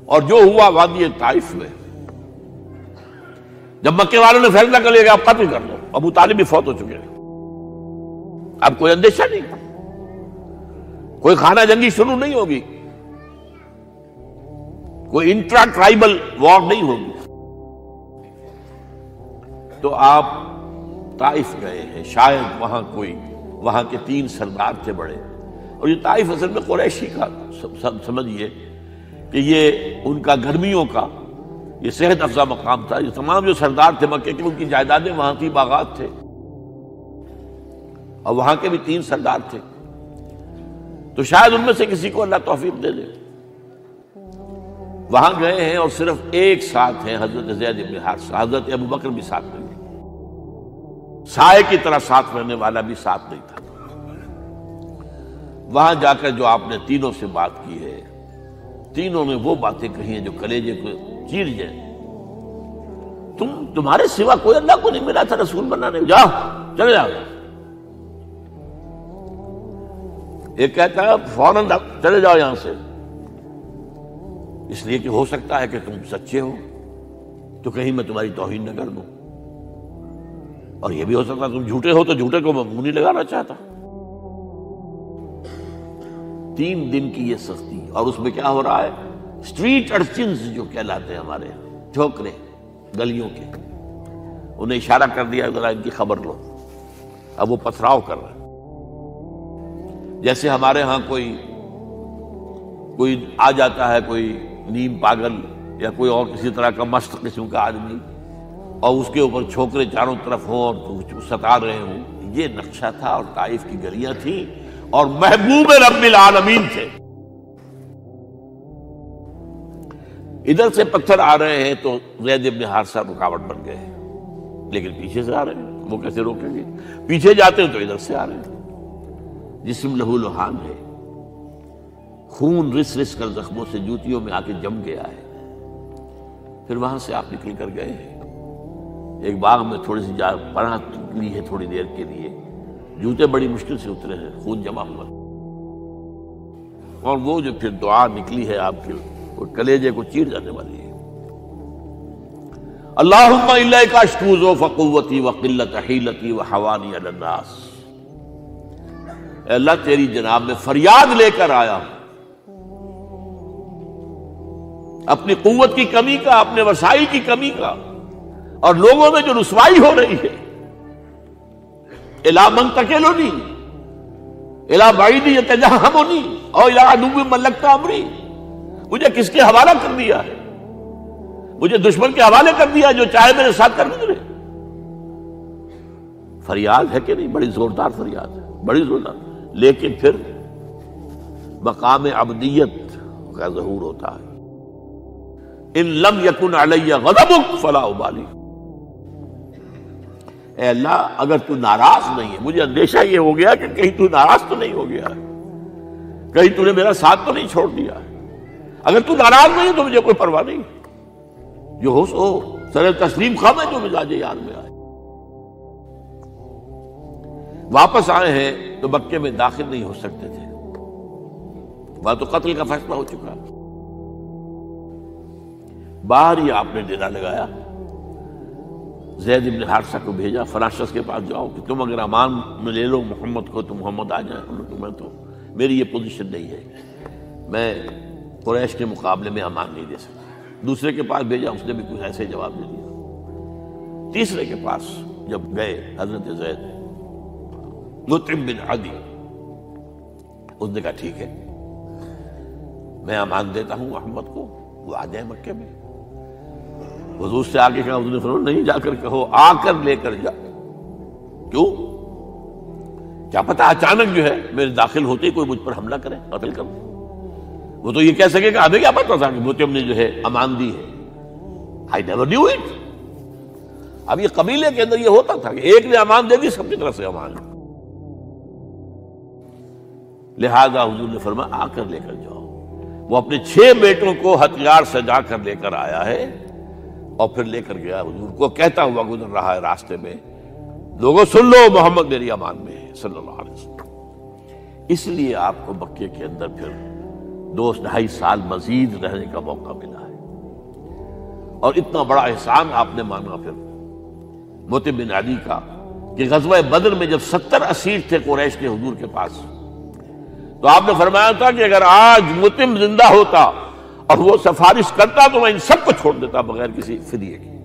اور جو ہوا وادی طائف میں، جب مکے والوں نے فیصلہ کر لیا کہ آپ قتل کر دو، ابو طالب بھی فوت ہو چکے ہیں، اب کوئی اندیشہ نہیں، کوئی خانہ جنگی شروع نہیں ہوگی، کوئی انٹرا ٹرائبل وار نہیں ہوگی، تو آپ طائف گئے ہیں، شاید وہاں کے 3 سردار تھے بڑے، اور یہ طائف اصل میں قریشی کا سمجھیے کہ یہ ان کا گرمیوں کا یہ صحت افزا مقام تھا، یہ تمام جو سردار تھے مکے کے ان کی جائیدادیں وہاں تھی، باغات تھے، اور وہاں کے بھی 3 سردار تھے، تو شاید ان میں سے کسی کو اللہ توفیق دے دے۔ وہاں گئے ہیں اور صرف ایک ساتھ ہیں، حضرت زید بن حارثہ، حضرت ابو بکر بھی ساتھ نہیں، سائے کی طرح ساتھ رہنے والا بھی ساتھ نہیں تھا۔ وہاں جا کر جو آپ نے تینوں سے بات کی ہے، تینوں نے وہ باتیں کہی ہیں جو کلیجے کو چیر جائیں۔ تمہارے سوا کوئی اللہ کو نہیں ملا تھا رسول بنانے، جاؤ چلے جاؤ۔ ایک کہتا ہے فوراً چلے جاؤ یہاں سے، اس لیے کہ ہو سکتا ہے کہ تم سچے ہو تو کہیں میں تمہاری توہین نہ کر دوں، اور یہ بھی ہو سکتا ہے تم جھوٹے ہو تو جھوٹے کو میں منہ نہیں لگانا چاہتا۔ 3 دن کی یہ سختی، اور اس میں کیا ہو رہا ہے، اسٹریٹ ارچنز جو کہلاتے ہیں ہمارے یہاں، ٹھوکرے گلیوں کے، انہیں اشارہ کر دیا ذرا ان کی خبر لو، اب وہ پتھراؤ کر رہے ہیں۔ جیسے ہمارے ہاں کوئی آ جاتا ہے، کوئی نیم پاگل یا کوئی اور کسی طرح کا مست قسم کا آدمی، اور اس کے اوپر چھوکرے چاروں طرف ہوں اور ستا رہے ہوں، یہ نقشہ تھا، اور طائف کی گلیاں تھیں، اور محبوب رب العالمین تھے۔ ادھر سے پتھر آ رہے ہیں تو زید بن حارثہ رکاوٹ بن گئے، لیکن پیچھے سے آ رہے ہیں، وہ کیسے روکیں گے؟ پیچھے جاتے ہیں تو ادھر سے آ رہے ہیں۔ جسم لہو لہان ہے، خون رس رس کر زخموں سے جوتیوں میں آ کے جم گیا ہے۔ پھر وہاں سے آپ نکل کر گئے ہیں، ایک باغ میں تھوڑی سی پناہ لی ہے تھوڑی دیر کے لیے، جوتے بڑی مشکل سے اترے ہیں، خون جمع ہوا، اور وہ جو پھر دعا نکلی ہے آپ کی، وہ کلیجے کو چیر جانے والی ہے۔ اللہم الیک اشکو ضعف قوتی وقلت حیلتی وحوانی علی الناس، اے اللہ تیری جناب میں فریاد لے کر آیا ہوں، اپنی قوت کی کمی کا، اپنے وسائل کی کمی کا، اور لوگوں میں جو رسوائی ہو رہی ہے، الی من تکلنی الی بعید یتجہمنی او الی عدو ملکت امری، مجھے کس کے حوالہ کر دیا ہے، مجھے دشمن کے حوالے کر دیا جو چاہے میرے ساتھ کر گزرے۔ فریاد ہے کہ نہیں؟ بڑی زوردار فریاد ہے، بڑی زوردار، لیکن پھر مقام عبدیت کا ظہور ہوتا ہے۔ ان لم یکن علی غضبک فلا ابالی، اے اللہ اگر تو ناراض نہیں ہے، مجھے اندیشہ یہ ہو گیا کہ کہیں تو ناراض تو نہیں ہو گیا ہے، کہیں تو نے میرا ساتھ تو نہیں چھوڑ دیا ہے، اگر تو ناراض نہیں تو مجھے کوئی پرواہ نہیں، جو ہو سو سر تسلیم خم ہے جو مزاج یار میں آئے۔ واپس آئے ہیں تو مکے میں داخل نہیں ہو سکتے تھے، وہاں تو قتل کا فیصلہ ہو چکا، باہر ہی آپ نے ڈیرا لگایا، زید بن حارثہ کو بھیجا، فلاں شخص کے پاس جاؤ کہ تم اگر امان میں لے لو محمد کو تو محمد آ جائیں، میں تو میری یہ پوزیشن نہیں ہے، میں قریش کے مقابلے میں امان نہیں دے سکتا۔ دوسرے کے پاس بھیجا، اس نے بھی کچھ ایسے جواب دے دیا۔ تیسرے کے پاس جب گئے حضرت زید، مطعم بن عدی، اس نے کہا ٹھیک ہے میں امان دیتا ہوں محمد کو، وہ آ جائے مکے میں۔ حضور سے آگے کہا، حضور نے فرمایا نہیں جا کر کہو، آ کر لے کر جا۔ کیوں؟ کیا پتہ اچانک جو ہے میرے داخل ہوتے ہی کوئی مجھ پر حملہ کرے، قتل کر دے۔ وہ تو یہ کہہ سکے کہ ہمیں کیا پتہ تھا کہ مطعم نے جو ہے امان دی ہے، I never knew it۔ اب یہ قبیلے کے اندر یہ ہوتا تھا کہ ایک نے امان دے دی، سب کی طرف سے امان، لہذا حضور نے فرمایا آ کر لے کر جاؤ۔ وہ اپنے 6 بیٹوں کو ہتھیار سجا کر لے کر آیا ہے، اور پھر لے کر گیا حضور کو، کہتا ہوا گزر رہا ہے راستے میں، لوگوں سن لو محمد میری امان میں ہے صلی اللہ علیہ وسلم۔ اس لیے آپ کو مکے کے اندر پھر 2.5 سال مزید رہنے کا موقع ملا ہے، اور اتنا بڑا احسان آپ نے مانا پھر مطعم بن عدی کا کہ غزوہ بدر میں جب 70 اسیر تھے قریش کے حضور کے پاس، تو آپ نے فرمایا تھا کہ اگر آج مطعم زندہ ہوتا اور وہ سفارش کرتا تو میں ان سب کو چھوڑ دیتا بغیر کسی فدیے کے۔